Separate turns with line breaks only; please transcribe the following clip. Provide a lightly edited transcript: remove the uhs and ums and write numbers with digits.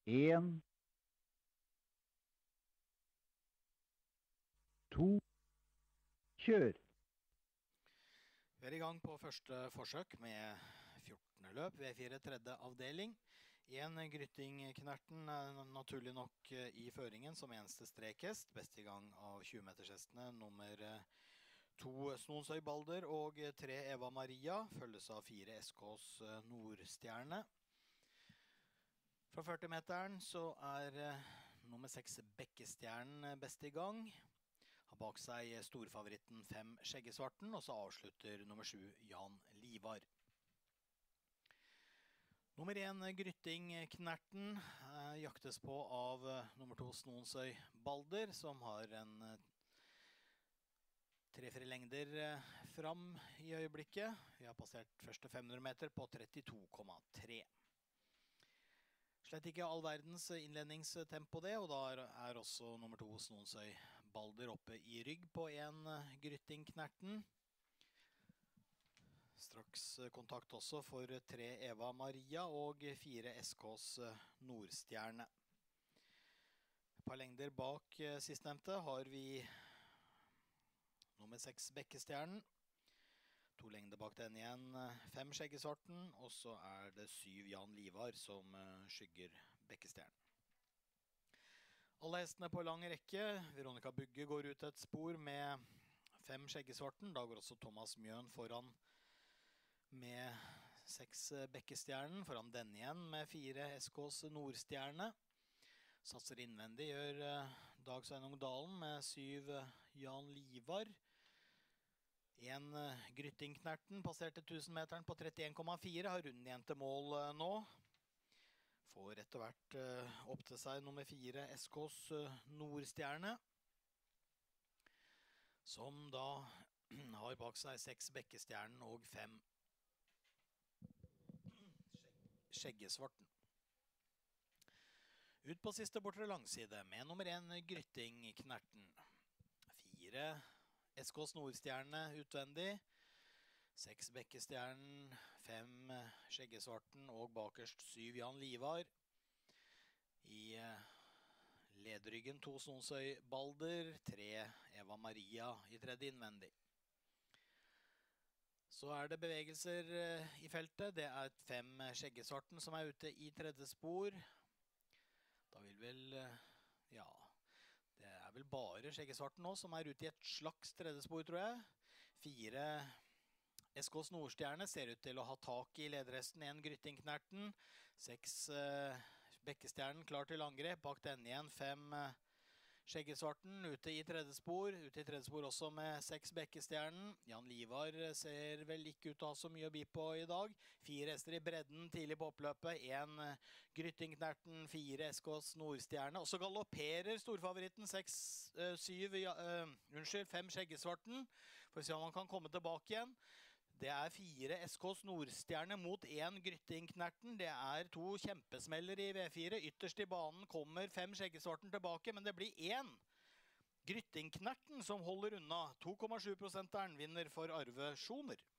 En, to, kjør!
Vi er i gang på første forsøk med 14. løp, V4 tredje avdeling. En Grytting-Knerten er naturlig nok i føringen som eneste strekhest. Best i gang av 20-metershestene nummer 2 Snonsøy Balder og 3 Eva Maria, følges av 4 SKs Nordstjerne. Fra 40-meteren så er nummer 6 Bekkestjernen best i gang. Har bak seg storfavoritten 5 Skjeggesvarten, og så avslutter nummer 7 Jan Livar. Nummer 1 Grytting-Knerten jaktes på av nummer 2 Snonsøy Balder, som har en 3-4 lengder fram i øyeblikket. Vi har passert første 500 meter på 32,3. Slett ikke all verdens innledningstempo det, og da er også nummer 2 Snonsøy Balder oppe i rygg på en Grytting-Knerten. Straks kontakt også for 3 Eva Maria og 4 SKs Nordstjerne. Et par lengder bak sistnevnte har vi nummer 6 Bekkestjernen. 2 lengder bak den igjen, 5 Skjeggesvarten, og så er det 7 Jan Livar som skygger Bekkestjernen. Alle hestene på lang rekke. Veronica Bugge går ut et spor med 5 Skjeggesvarten. Da går også Thomas Mjøen foran med 6 Bekkestjernen. Foran denne igjen med 4 SKs Nordstjerne. Satser innvendig gjør Dag Sveinung Dalen med 7 Jan Livar. En Grytting-Knerten passerte 1000-meteren på 31,4, har runden igjen til mål nå. Får etter hvert opp til seg nummer 4 SKs Nordstjerne, som da har bak seg 6 Bekkestjernen og 5 Skjeggesvarten. Ut på siste bortre langside med nummer 1 Grytting-Knerten. 4 SKs Nordstjerne utvendig, 6 Bekkestjernen, 5 Skjeggesvarten og bakerst 7 Jan Livar. I lederryggen 2 Snonsøy Balder, 3 Eva Maria i tredje innvendig. Så er det bevegelser i feltet. Det er 5 Skjeggesvarten som er ute i tredje spor. Da vil vel, ja... Det er vel bare Skjeggesvarten nå som er ute i et slags tredje spor, tror jeg. 4 SKs Nordstjerne ser ut til å ha tak i lederhesten, 1 Grytting-Knerten. 6 Bekkestjernen klar til angrep. Bak denne igjen 5 Skjeggesvarten ute i tredje spor. Ute i tredje spor også med 6 Bekkestjernen. Jan Livar ser vel ikke ut til å ha så mye å by på i dag. 4 hester i bredden tidlig på oppløpet. 1 Grytting-Knerten, 4 SKs Nordstjerne. Og så galopperer storfavoritten 5 Skjeggesvarten. For å se om han kan komme tilbake igjen. Det er 4 SKs Nordstjerne mot 1 Grytting-Knerten. Det er 2 kjempesmeller i V4. Ytterst i banen kommer 5 Skjeggesvarten tilbake, men det blir 1 Grytting-Knerten som holder unna. 2,7% vinner for Arve Schoner.